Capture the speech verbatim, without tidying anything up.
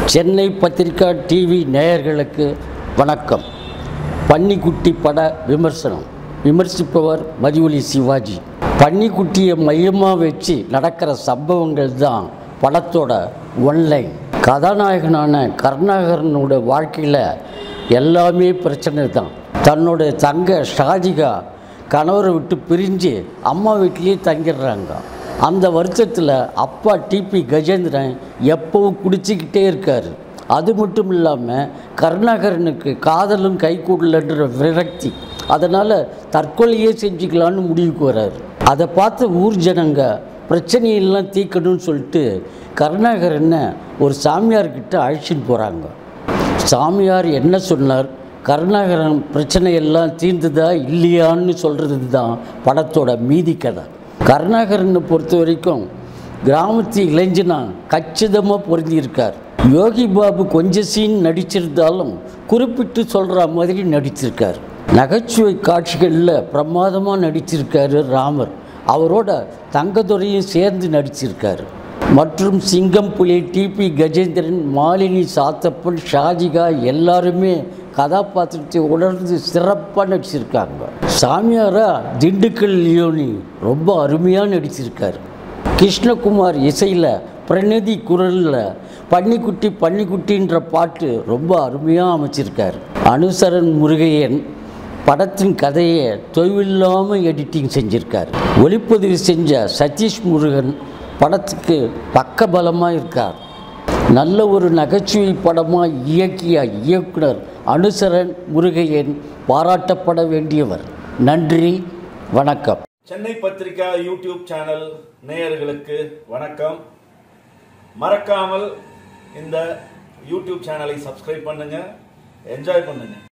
Chennai Patrika TV நேயர்களுக்கு வணக்கம். பன்னிக்குட்டி பட விமர்சனம். விமர்சிப்பவர் மதிவொலி சிவாஜி. பன்னிக்குட்டியை மையமாக வச்சு நடக்கிற சம்பவங்கள் தான் படத்தோட ஒன்லைன். கதாநாயகனான கருணாகரனோட வாழ்க்கையில் எல்லாமே பிரச்சனை தான். தன்னோட தங்க ஷாஜிகா கணவரை விட்டு பிரிஞ்சு அம்மா வீட்டிலேயே தங்கிடுறாங்க. அந்த வருஷத்தில் அப்பா டிபி கஜேந்திரன் எப்பவும் குடிச்சிக்கிட்டே இருக்கார். அது மட்டும் இல்லாமல் கருணாகரனுக்கு காதலும் கைகூடலன்ற விரக்தி, அதனால் தற்கொலையே செஞ்சுக்கலான்னு முடிவுக்கு வர்றார். அதை பார்த்து ஊர் ஜனங்க பிரச்சனையெல்லாம் தீர்க்கணும்னு சொல்லிட்டு கருணாகரனை ஒரு சாமியார்கிட்ட அழைச்சின்னு போகிறாங்க. சாமியார் என்ன சொன்னார், கருணாகரன் பிரச்சனையெல்லாம் தீர்ந்ததா இல்லையான்னு சொல்கிறது தான் படத்தோட மீதி கதை. கருணாகரனை பொறுத்த வரைக்கும் கிராமத்து இளைஞனா கச்சிதமாக பொருந்தியிருக்கார். யோகி பாபு கொஞ்சம் சீன் நடிச்சிருந்தாலும் குறிப்பிட்டு சொல்கிற மாதிரி நடிச்சிருக்கார். நகைச்சுவை காட்சிகளில் பிரமாதமாக நடிச்சிருக்காரு ராமர். அவரோட தங்கதுரையும் சேர்ந்து நடிச்சிருக்காரு. மற்றும் சிங்கம் புலி, டிபி கஜேந்திரன், மாலினி, சாத்தப்பன், ஷாஜிகா எல்லாருமே கதாபாத்திரத்தை உணர்ந்து சிறப்பாக நடிச்சிருக்காங்க. சாமியாரா திண்டுக்கல் லியோனி ரொம்ப அருமையாக நடிச்சிருக்கார். கிருஷ்ணகுமார் இசையில் பிரநிதி குரலில் பன்னிக்குட்டி பன்னிக்குட்டின்ற பாட்டு ரொம்ப அருமையாக அமைச்சிருக்கார். அனுசரன் முருகையன் படத்தின் கதையை தொய்வில்லாமல் எடிட்டிங் செஞ்சிருக்கார். ஒளிப்பதிவு செஞ்ச சதீஷ் முருகன் படத்துக்கு பக்கபலமாக இருக்கார். நல்ல ஒரு நகைச்சுவை படமாக இயக்கிய இயக்குனர் அனுசரன் முருகையன் பாராட்டப்பட வேண்டியவர். நன்றி, வணக்கம். சென்னை பத்திரிகா யூடியூப் சேனல் நேயர்களுக்கு வணக்கம். மறக்காமல் இந்த யூடியூப் சேனலை சப்ஸ்கிரைப் பண்ணுங்க, என்ஜாய் பண்ணுங்க.